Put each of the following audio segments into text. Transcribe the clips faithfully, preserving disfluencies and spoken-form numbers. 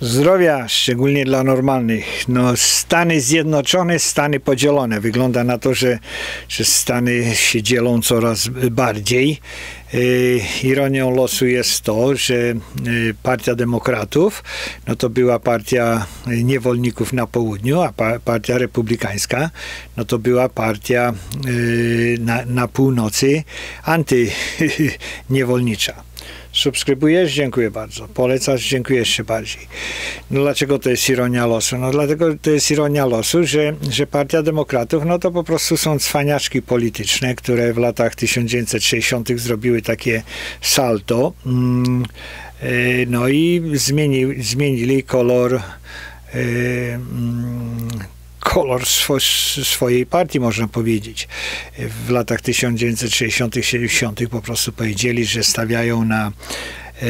Zdrowia, szczególnie dla normalnych. No, Stany Zjednoczone, Stany podzielone. Wygląda na to, że, że Stany się dzielą coraz bardziej. Yy, ironią losu jest to, że yy, Partia Demokratów, no to była partia niewolników na południu, a pa, Partia Republikańska, no to była partia yy, na, na północy antyniewolnicza. Subskrybujesz? Dziękuję bardzo. Polecasz? Dziękuję jeszcze bardziej. No dlaczego to jest ironia losu? No dlatego to jest ironia losu, że, że Partia Demokratów, no to po prostu są cwaniaczki polityczne, które w latach tysiąc dziewięćset sześćdziesiątych zrobiły takie salto. Mm, yy, no i zmieni, zmienili kolor yy, mm, kolor swo, swojej partii, można powiedzieć. W latach tysiąc dziewięćset sześćdziesiątych, siedemdziesiątych po prostu powiedzieli, że stawiają na, e,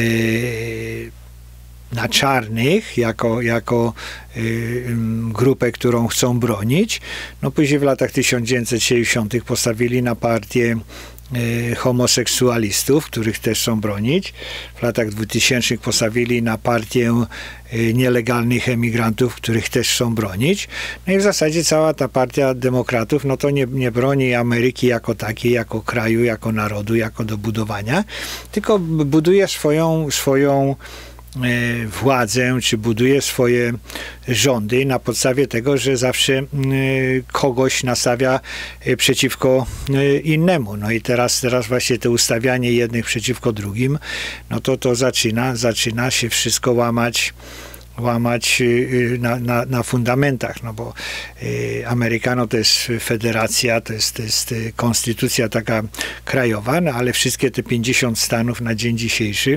na czarnych jako, jako e, grupę, którą chcą bronić. No później w latach tysiąc dziewięćset siedemdziesiątych postawili na partię homoseksualistów, których też chcą bronić. W latach dwutysięcznych postawili na partię nielegalnych emigrantów, których też chcą bronić. No i w zasadzie cała ta partia demokratów, no to nie, nie broni Ameryki jako takiej, jako kraju, jako narodu, jako do budowania, tylko buduje swoją, swoją władzę, czy buduje swoje rządy na podstawie tego, że zawsze kogoś nastawia przeciwko innemu. No i teraz, teraz właśnie to ustawianie jednych przeciwko drugim, no to to zaczyna, zaczyna się wszystko łamać łamać na, na, na fundamentach, no bo y, Amerykano to jest federacja, to jest, to jest konstytucja taka krajowa, no ale wszystkie te pięćdziesiąt stanów na dzień dzisiejszy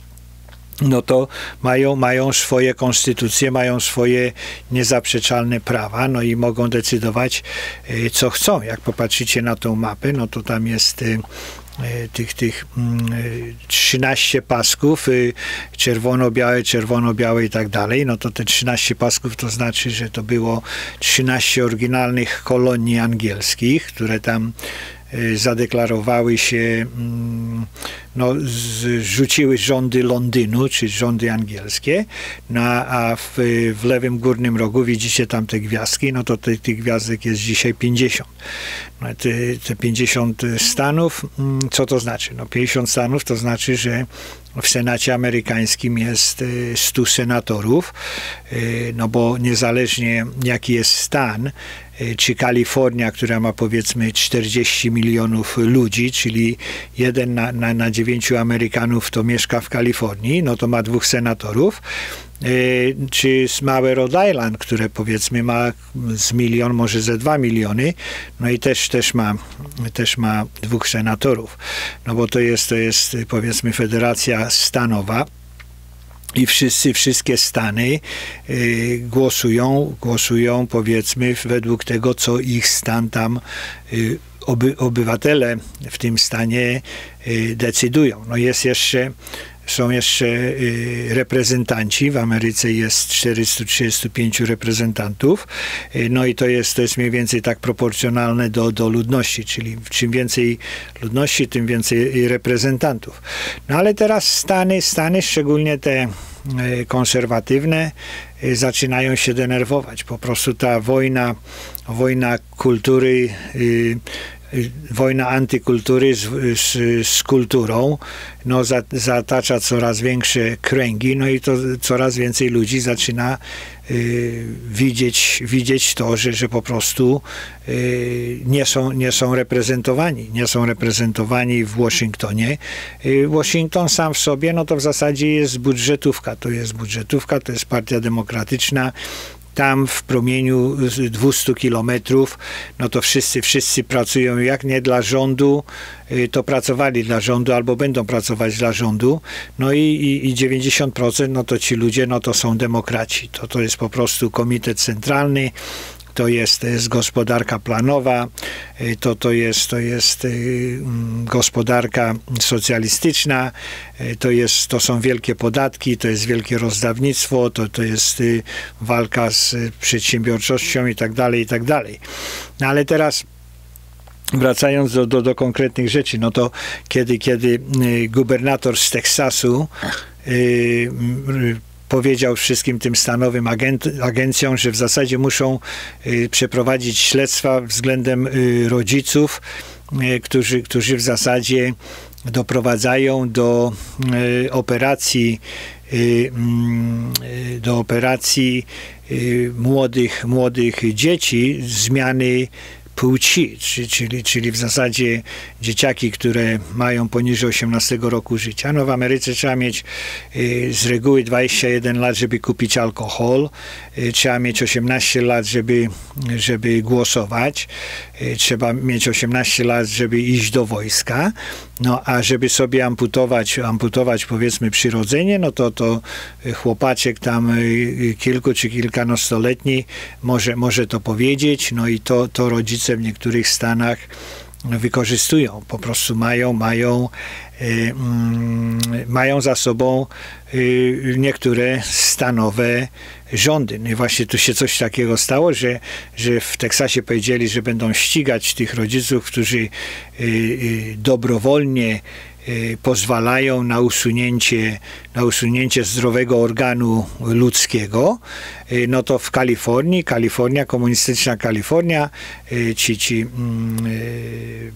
no to mają, mają swoje konstytucje, mają swoje niezaprzeczalne prawa, no i mogą decydować, co chcą. Jak popatrzycie na tą mapę, no to tam jest tych, tych trzynaście pasków, czerwono-białe, czerwono-białe i tak dalej, no to te trzynaście pasków to znaczy, że to było trzynaście oryginalnych kolonii angielskich, które tam zadeklarowały się, no, zrzuciły rządy Londynu, czy rządy angielskie, no, a w, w lewym górnym rogu widzicie tam te gwiazdki, no to te, tych gwiazdek jest dzisiaj pięćdziesiąt. No, te, te pięćdziesiąt stanów, co to znaczy? No pięćdziesiąt stanów to znaczy, że w Senacie amerykańskim jest stu senatorów, no bo niezależnie jaki jest stan, czy Kalifornia, która ma powiedzmy czterdzieści milionów ludzi, czyli jeden na, na, na dziewięciu Amerykanów to mieszka w Kalifornii, no to ma dwóch senatorów, czy małe Rhode Island, które powiedzmy ma z milion, może ze dwa miliony, no i też, też, ma, też ma dwóch senatorów, no bo to jest, to jest powiedzmy federacja stanowa. I wszyscy, wszystkie stany y, głosują, głosują powiedzmy według tego, co ich stan tam, y, oby, obywatele w tym stanie y, decydują. No jest jeszcze, są jeszcze y, reprezentanci, w Ameryce jest czterysta trzydzieści pięć reprezentantów, y, no i to jest, to jest mniej więcej tak proporcjonalne do, do ludności, czyli czym więcej ludności, tym więcej reprezentantów. No ale teraz Stany, Stany, szczególnie te y, konserwatywne, y, zaczynają się denerwować. Po prostu ta wojna, wojna kultury, y, wojna antykultury z, z, z kulturą, no, za, zatacza coraz większe kręgi, no i to coraz więcej ludzi zaczyna y, widzieć, widzieć to, że, że po prostu y, nie, są, nie są reprezentowani. Nie są reprezentowani w Waszyngtonie. Y, Waszyngton sam w sobie, no to w zasadzie jest budżetówka. To jest budżetówka, to jest Partia Demokratyczna. Tam w promieniu dwustu kilometrów, no to wszyscy, wszyscy pracują jak nie dla rządu, to pracowali dla rządu albo będą pracować dla rządu. No i, i, i dziewięćdziesiąt procent, no to ci ludzie, no to są demokraci. To, to jest po prostu komitet centralny, to jest, to jest gospodarka planowa, to, to, jest, to jest gospodarka socjalistyczna, to, jest, to są wielkie podatki, to jest wielkie rozdawnictwo, to, to jest walka z przedsiębiorczością i tak dalej, i tak dalej. No ale teraz wracając do, do, do konkretnych rzeczy, no to kiedy, kiedy gubernator z Teksasu powiedział wszystkim tym stanowym agent, agencjom, że w zasadzie muszą y, przeprowadzić śledztwa względem y, rodziców, y, którzy, którzy w zasadzie doprowadzają do y, operacji y, y, do operacji y, młodych, młodych dzieci, zmiany płci, czyli, czyli w zasadzie dzieciaki, które mają poniżej osiemnastego roku życia. No w Ameryce trzeba mieć y, z reguły dwadzieścia jeden lat, żeby kupić alkohol. Y, trzeba mieć osiemnaście lat, żeby, żeby głosować. Y, trzeba mieć osiemnaście lat, żeby iść do wojska. No a żeby sobie amputować, amputować powiedzmy przyrodzenie, no to, to chłopaczek tam y, kilku czy kilkunastoletni może, może to powiedzieć. No i to, to rodzice w niektórych stanach wykorzystują. Po prostu mają, mają, y, y, mają za sobą y, niektóre stanowe rządy. No i właśnie tu się coś takiego stało, że, że w Teksasie powiedzieli, że będą ścigać tych rodziców, którzy y, y, dobrowolnie y, pozwalają na usunięcie, na usunięcie zdrowego organu ludzkiego. Y, no to w Kalifornii, Kalifornia, komunistyczna Kalifornia, y, ci, ci y,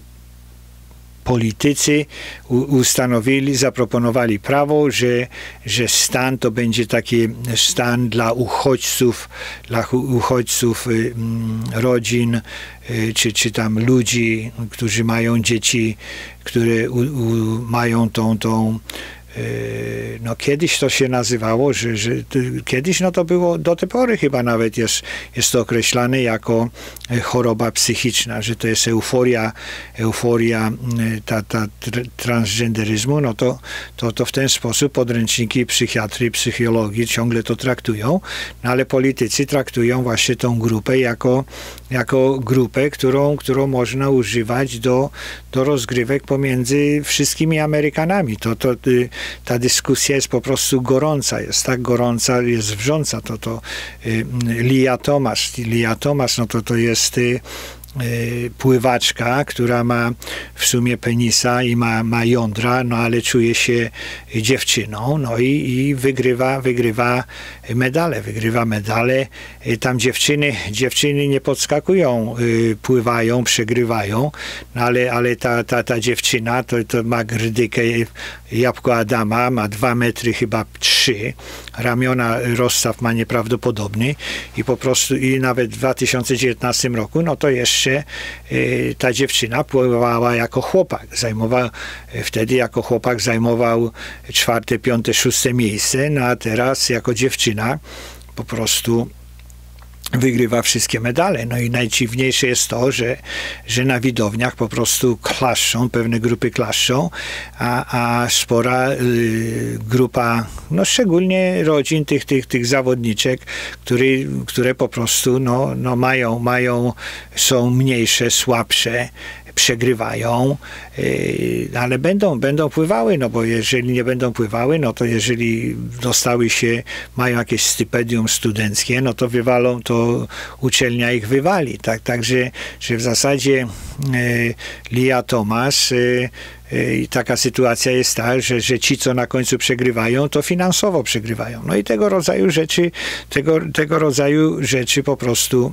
politycy ustanowili, zaproponowali prawo, że, że stan to będzie taki stan dla uchodźców, dla uchodźców rodzin, czy, czy tam ludzi, którzy mają dzieci, które u, u, mają tą, tą no kiedyś to się nazywało, że, że kiedyś no to było, do tej pory chyba nawet jest, jest to określane jako choroba psychiczna, że to jest euforia, euforia ta, ta transgenderyzmu, no to, to, to w ten sposób podręczniki psychiatrii, psychologii ciągle to traktują, no ale politycy traktują właśnie tą grupę jako, jako grupę, którą, którą można używać do, do rozgrywek pomiędzy wszystkimi Amerykanami. To, to ta dyskusja jest po prostu gorąca, jest tak gorąca, jest wrząca. To, to y, Lia Thomas, Lia Thomas, no to to jest y, y, pływaczka, która ma w sumie penisa i ma, ma jądra, no ale czuje się dziewczyną, no i, i wygrywa, wygrywa medale, wygrywa medale. Y, tam dziewczyny, dziewczyny nie podskakują, y, pływają, przegrywają, no ale, ale ta, ta, ta dziewczyna to, to ma grdykę jabłko Adama, ma dwa metry chyba trzy, ramiona rozstaw ma nieprawdopodobny i po prostu i nawet w dwa tysiące dziewiętnastym roku, no to jeszcze y, ta dziewczyna pływała jako chłopak. Zajmował, wtedy jako chłopak zajmował czwarte, piąte, szóste miejsce, no a teraz jako dziewczyna po prostu wygrywa wszystkie medale. No i najdziwniejsze jest to, że, że na widowniach po prostu klaszczą, pewne grupy klaszczą, a, a spora y, grupa, no szczególnie rodzin tych, tych, tych zawodniczek, który, które po prostu no, no mają, mają, są mniejsze, słabsze, przegrywają, yy, ale będą, będą pływały, no bo jeżeli nie będą pływały, no to jeżeli dostały się, mają jakieś stypendium studenckie, no to wywalą, to uczelnia ich wywali. Tak, także że w zasadzie yy, Lia Thomas yy, I taka sytuacja jest ta, że, że ci, co na końcu przegrywają, to finansowo przegrywają. No i tego rodzaju rzeczy, tego, tego rodzaju rzeczy po prostu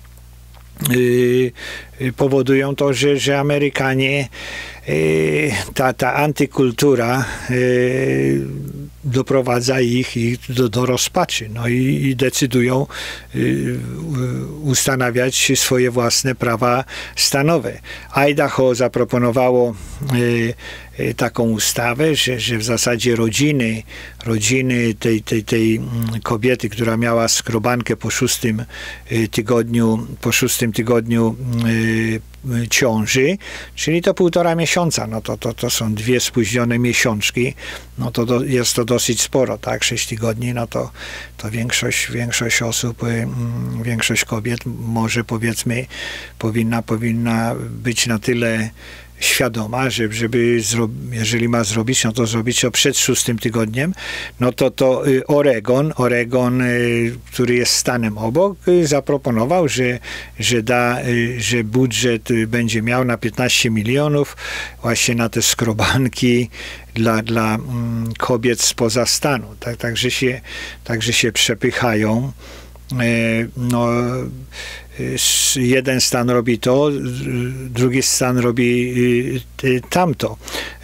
Yy, powodują to, że, że Amerykanie, yy, ta, ta antykultura yy, doprowadza ich, ich do, do rozpaczy. No i, i decydują yy, ustanawiać swoje własne prawa stanowe. Idaho zaproponowało yy, taką ustawę, że, że w zasadzie rodziny, rodziny tej, tej, tej kobiety, która miała skrobankę po szóstym tygodniu, po szóstym tygodniu yy, ciąży, czyli to półtora miesiąca, no to, to, to są dwie spóźnione miesiączki, no to do, jest to dosyć sporo, tak, sześć tygodni, no to, to większość, większość osób, yy, większość kobiet może powiedzmy powinna, powinna być na tyle świadoma, że, żeby zro, jeżeli ma zrobić, no to zrobić to przed szóstym tygodniem, no to to Oregon, Oregon, który jest stanem obok, zaproponował, że, że da, że budżet będzie miał na piętnaście milionów właśnie na te skrobanki dla, dla kobiet spoza stanu. Tak, także się, także się przepychają. No, jeden stan robi to, drugi stan robi tamto.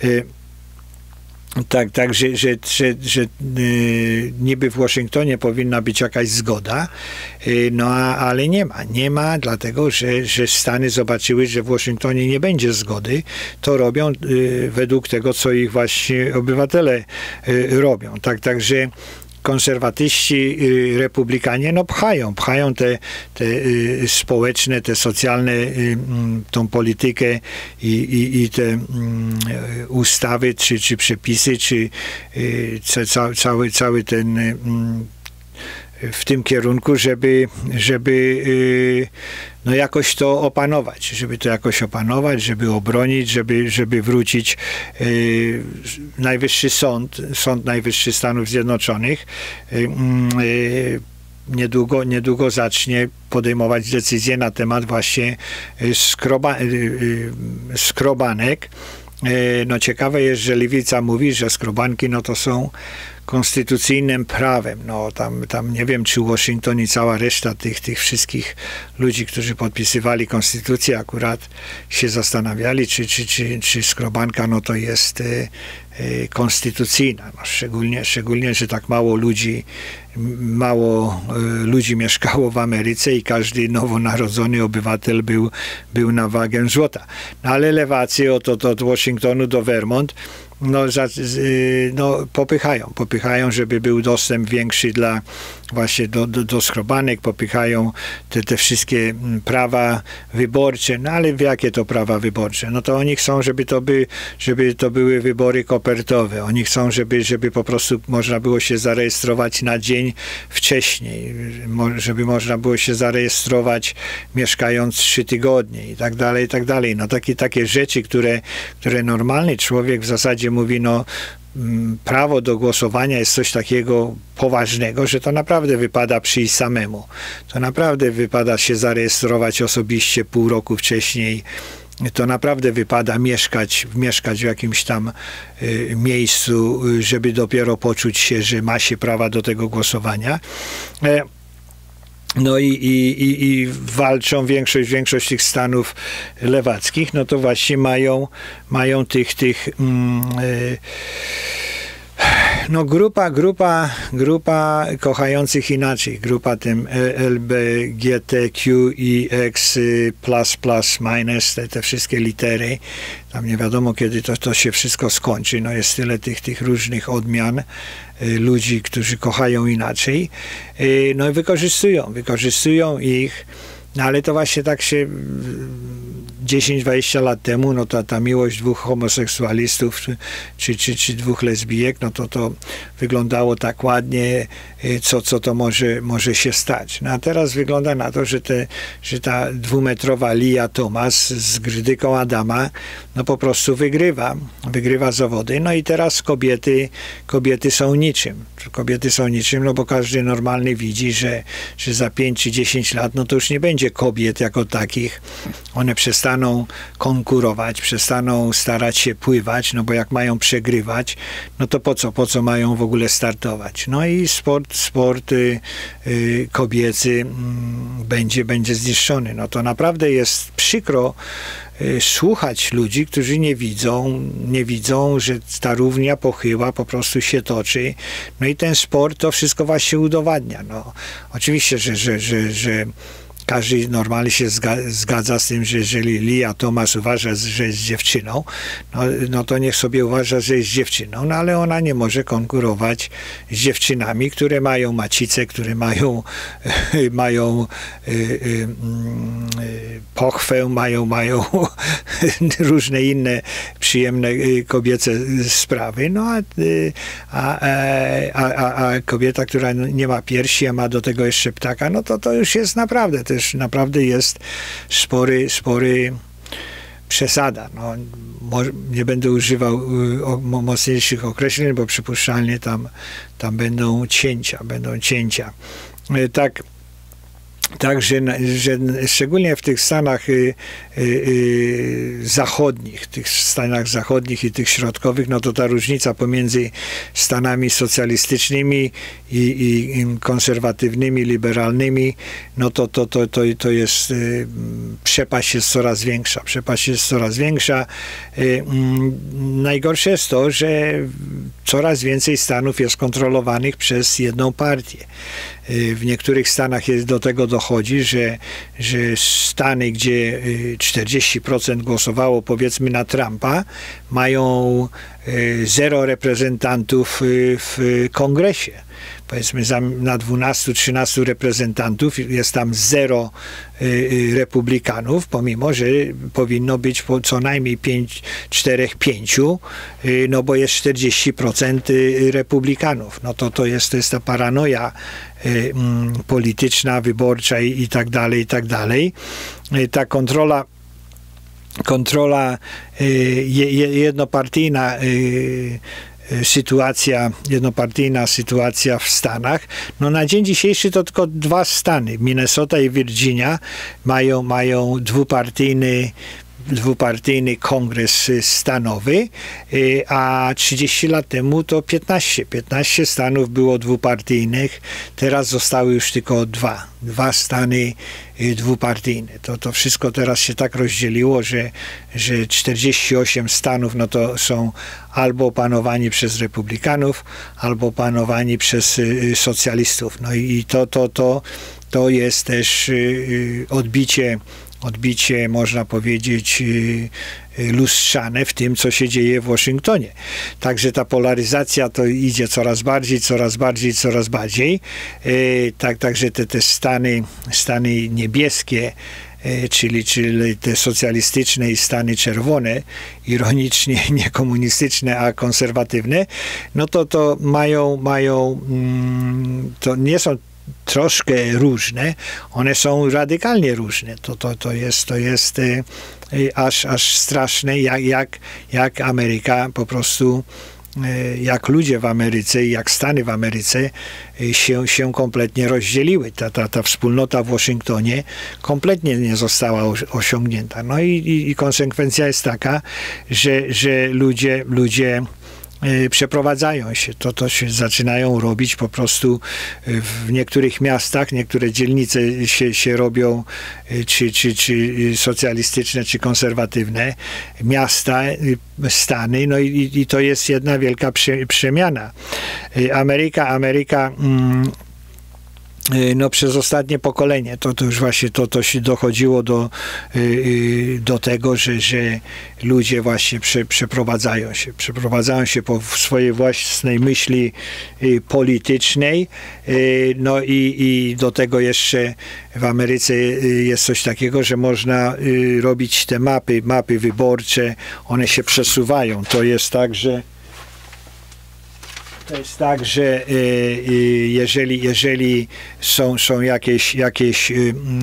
Tak, tak, że, że, że, że niby w Waszyngtonie powinna być jakaś zgoda, no ale nie ma. Nie ma, dlatego że, że Stany zobaczyły, że w Waszyngtonie nie będzie zgody. To robią według tego, co ich właśnie obywatele robią. Tak, także konserwatyści, republikanie, no pchają, pchają te, te y, społeczne, te socjalne, y, tą politykę i, i, i te y, ustawy, czy, czy przepisy, czy y, ca, cały, cały ten y, w tym kierunku, żeby, żeby y, no jakoś to opanować, żeby to jakoś opanować, żeby obronić, żeby, żeby wrócić y, Najwyższy Sąd, Sąd Najwyższy Stanów Zjednoczonych y, y, niedługo, niedługo zacznie podejmować decyzje na temat właśnie skroba, y, y, skrobanek. Y, no ciekawe jest, że Lewica mówi, że skrobanki no to są konstytucyjnym prawem. No tam, tam nie wiem, czy Waszyngton i cała reszta tych, tych wszystkich ludzi, którzy podpisywali konstytucję, akurat się zastanawiali, czy, czy, czy, czy skrobanka no to jest y, y, konstytucyjna. No, szczególnie, szczególnie, że tak mało ludzi mało y, ludzi mieszkało w Ameryce i każdy nowonarodzony obywatel był, był na wagę złota. No, ale lewacy od, od, od Waszyngtonu do Vermont no, za, no, popychają, popychają, żeby był dostęp większy dla właśnie do, do, do skrobanek, popychają te, te wszystkie prawa wyborcze, no ale w jakie to prawa wyborcze? No to oni chcą, żeby to, by, żeby to były wybory kopertowe. Oni chcą, żeby, żeby po prostu można było się zarejestrować na dzień wcześniej, żeby można było się zarejestrować mieszkając trzy tygodnie i tak dalej, i tak dalej. No takie, takie rzeczy, które, które normalny człowiek w zasadzie mówi, no prawo do głosowania jest coś takiego poważnego, że to naprawdę wypada przyjść samemu. To naprawdę wypada się zarejestrować osobiście pół roku wcześniej. To naprawdę wypada mieszkać, mieszkać w jakimś tam y, miejscu, żeby dopiero poczuć się, że ma się prawa do tego głosowania. E, No i, i, i, i walczą większość, większość tych stanów lewackich, no to właśnie mają, mają tych, tych mm, y, no grupa, grupa, grupa kochających inaczej, grupa tym L G B T Q I X plus, plus, minus, te, te wszystkie litery, tam nie wiadomo kiedy to, to się wszystko skończy, no jest tyle tych, tych różnych odmian ludzi, którzy kochają inaczej, no i wykorzystują, wykorzystują ich, no ale to właśnie tak się dziesięć dwadzieścia lat temu, no ta, ta miłość dwóch homoseksualistów czy, czy, czy dwóch lesbijek, no to to wyglądało tak ładnie, co, co to może, może się stać. No a teraz wygląda na to, że, te, że ta dwumetrowa Lia Thomas z Grydyką Adama, no po prostu wygrywa, wygrywa zawody. No i teraz kobiety, kobiety są niczym. Kobiety są niczym, no bo każdy normalny widzi, że, że za pięć czy dziesięć lat, no to już nie będzie kobiet jako takich. One przestaną konkurować, przestaną starać się pływać, no bo jak mają przegrywać, no to po co, po co mają w ogóle startować? No i sport, sport y, y, kobiecy y, będzie, będzie zniszczony. No to naprawdę jest przykro y, słuchać ludzi, którzy nie widzą, nie widzą, że ta równia pochyła po prostu się toczy. No i ten sport to wszystko właśnie udowadnia. No, oczywiście, że, że, że, że każdy normalnie się zgadza z tym, że jeżeli Lia Thomas uważa, że jest dziewczyną, no, no to niech sobie uważa, że jest dziewczyną, no ale ona nie może konkurować z dziewczynami, które mają macicę, które mają, mają y, y, y, pochwę, mają, mają różne inne przyjemne kobiece sprawy, no a, a, a, a, a kobieta, która nie ma piersi, a ma do tego jeszcze ptaka, no to to już jest naprawdę, to już naprawdę jest spory, spory przesada. No, nie będę używał mocniejszych określeń, bo przypuszczalnie tam, tam będą cięcia, będą cięcia. Tak, Także że szczególnie w tych Stanach y, y, y, zachodnich, tych Stanach zachodnich i tych środkowych, no to ta różnica pomiędzy Stanami socjalistycznymi i, i konserwatywnymi, liberalnymi, no to, to, to, to, to jest, y, przepaść jest coraz większa. Przepaść jest coraz większa. Y, y, najgorsze jest to, że coraz więcej Stanów jest kontrolowanych przez jedną partię. W niektórych Stanach jest do tego dochodzi, że, że Stany, gdzie czterdzieści procent głosowało powiedzmy na Trumpa, mają zero reprezentantów w kongresie. Powiedzmy na dwunastu trzynastu reprezentantów jest tam zero republikanów, pomimo że powinno być co najmniej pięć, cztery, pięć, no bo jest czterdzieści procent republikanów. No to, to, jest, to jest ta paranoja polityczna, wyborcza i, i tak dalej, i tak dalej. Ta kontrola kontrola jednopartyjna sytuacja, jednopartyjna sytuacja w Stanach. No na dzień dzisiejszy to tylko dwa Stany, Minnesota i Virginia, mają, mają dwupartyjny dwupartyjny kongres stanowy, a trzydzieści lat temu to piętnaście. piętnaście stanów było dwupartyjnych, teraz zostały już tylko dwa. Dwa stany dwupartyjne. To, to wszystko teraz się tak rozdzieliło, że, że czterdzieści osiem stanów no to są albo opanowani przez republikanów, albo opanowani przez socjalistów. No i to, to, to, to jest też odbicie odbicie, można powiedzieć, lustrzane w tym, co się dzieje w Waszyngtonie. Także ta polaryzacja to idzie coraz bardziej, coraz bardziej, coraz bardziej. Tak, także te, te stany, stany niebieskie, czyli, czyli te socjalistyczne i stany czerwone, ironicznie nie komunistyczne, a konserwatywne, no to to mają, mają to nie są troszkę różne, one są radykalnie różne. To, to, to jest, to jest y, y, aż, aż straszne, jak, jak, jak Ameryka po prostu, y, jak ludzie w Ameryce, jak Stany w Ameryce y, się, się kompletnie rozdzieliły. Ta, ta, ta wspólnota w Waszyngtonie kompletnie nie została osiągnięta. No i, i, i konsekwencja jest taka, że, że ludzie, ludzie przeprowadzają się. To, to się zaczynają robić po prostu w niektórych miastach, niektóre dzielnice się, się robią czy, czy, czy socjalistyczne, czy konserwatywne miasta, stany, no i, i to jest jedna wielka prze, przemiana. Ameryka, Ameryka mm, no przez ostatnie pokolenie, to, to już właśnie to, to się dochodziło do, do tego, że, że ludzie właśnie prze, przeprowadzają się, przeprowadzają się po swojej własnej myśli politycznej, no i, i do tego jeszcze w Ameryce jest coś takiego, że można robić te mapy, mapy wyborcze, one się przesuwają. To jest tak, że To jest tak, że jeżeli, jeżeli są, są jakieś, jakieś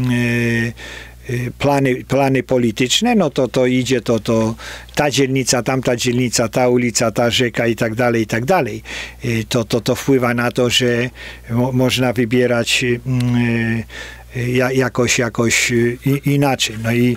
plany, plany polityczne, no to, to idzie to, to ta dzielnica, tamta dzielnica, ta ulica, ta rzeka i tak dalej, i tak dalej. To, to, to wpływa na to, że mo, można wybierać jakoś, jakoś inaczej. No i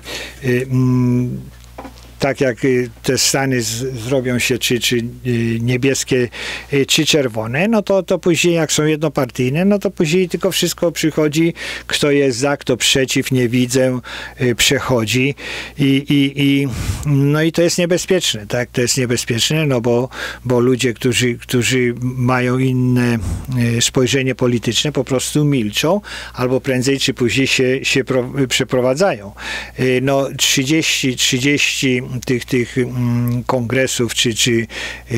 tak jak te stany z, zrobią się czy, czy niebieskie, czy czerwone, no to, to później jak są jednopartyjne, no to później tylko wszystko przychodzi, kto jest za, kto przeciw, nie widzę, przechodzi i, i, i no i to jest niebezpieczne, tak, to jest niebezpieczne, no bo, bo ludzie, którzy, którzy mają inne spojrzenie polityczne, po prostu milczą, albo prędzej czy później się, się pro, przeprowadzają. No trzydzieści, trzydzieści tych, tych mm, kongresów czy, czy y, y,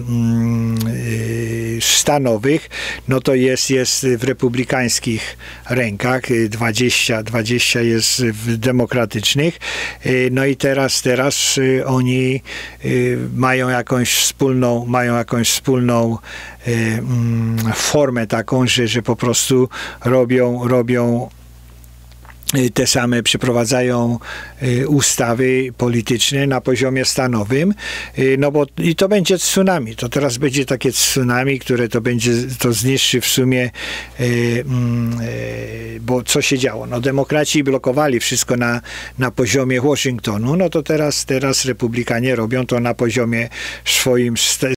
y, stanowych, no to jest, jest w republikańskich rękach, dwadzieścia, dwadzieścia jest w demokratycznych, y, no i teraz, teraz y, oni y, mają jakąś wspólną, mają jakąś wspólną y, y, formę taką, że, że po prostu robią, robią te same przeprowadzają ustawy polityczne na poziomie stanowym, no bo i to będzie tsunami. To teraz będzie takie tsunami, które to będzie, to zniszczy w sumie, bo co się działo? No demokraci blokowali wszystko na, na poziomie Waszyngtonu, no to teraz, teraz republikanie robią to na poziomie swoim